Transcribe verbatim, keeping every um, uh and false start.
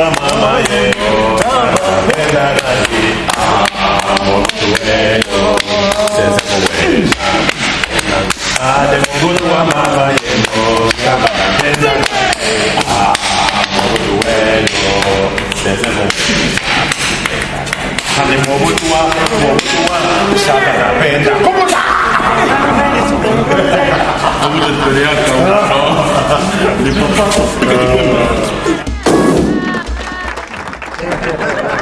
wa mama yenu tabapenda nani amotuweno seze muweza ade mugulu wa mama yenu tabapenda nani amotuweno seze muweza ade mugulu wa mugulu wa shaka napenda kumuta kumuta teriaka ni papa